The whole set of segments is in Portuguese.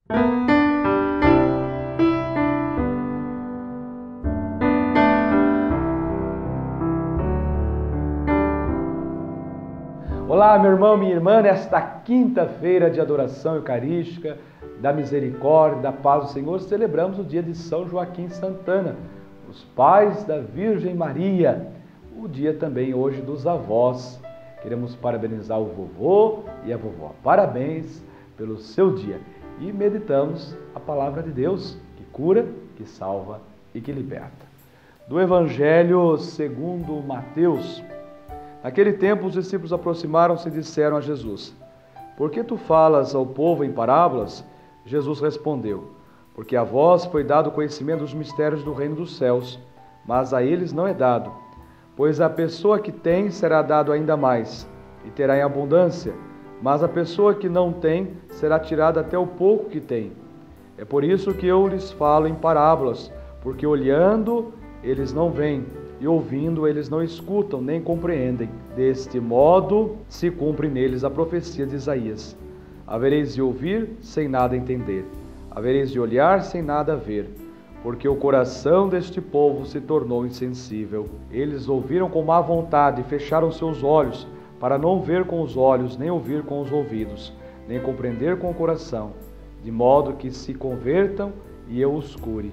Olá, meu irmão, minha irmã, nesta quinta-feira de adoração eucarística, da misericórdia, da paz do Senhor, celebramos o dia de São Joaquim Santana, os pais da Virgem Maria, o dia também hoje dos avós. Queremos parabenizar o vovô e a vovó. Parabéns pelo seu dia. E meditamos a palavra de Deus, que cura, que salva e que liberta. Do Evangelho segundo Mateus. Naquele tempo, os discípulos aproximaram-se e disseram a Jesus: Por que tu falas ao povo em parábolas? Jesus respondeu: Porque a vós foi dado conhecimento dos mistérios do reino dos céus, mas a eles não é dado. Pois a pessoa que tem será dado ainda mais, e terá em abundância, mas a pessoa que não tem será tirada até o pouco que tem. É por isso que eu lhes falo em parábolas, porque olhando eles não veem, e ouvindo eles não escutam nem compreendem. Deste modo se cumpre neles a profecia de Isaías: Havereis de ouvir sem nada entender, havereis de olhar sem nada ver, porque o coração deste povo se tornou insensível. Eles ouviram com má vontade e fecharam seus olhos, para não ver com os olhos, nem ouvir com os ouvidos, nem compreender com o coração, de modo que se convertam e eu os cure.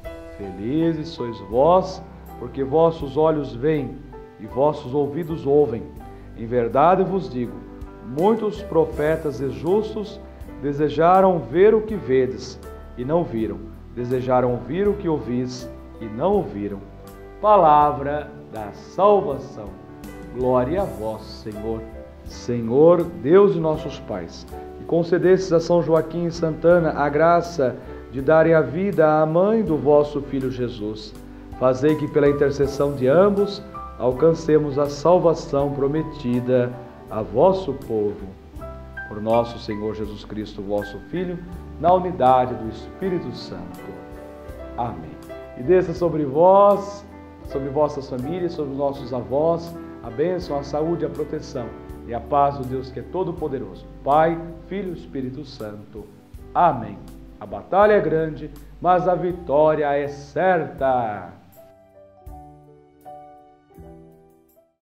Felizes sois vós, porque vossos olhos veem e vossos ouvidos ouvem. Em verdade vos digo, muitos profetas e justos desejaram ver o que vedes e não viram, desejaram ouvir o que ouvis e não ouviram. Palavra da salvação. Glória a vós, Senhor. Senhor, Deus de nossos pais, e concedestes a São Joaquim e Santana a graça de darem a vida à mãe do vosso Filho Jesus. Fazei que pela intercessão de ambos alcancemos a salvação prometida a vosso povo. Por nosso Senhor Jesus Cristo, vosso Filho, na unidade do Espírito Santo. Amém. E desça sobre vós, sobre vossas famílias, sobre os nossos avós, a bênção, a saúde, a proteção e a paz do Deus que é todo-poderoso. Pai, Filho e Espírito Santo. Amém. A batalha é grande, mas a vitória é certa.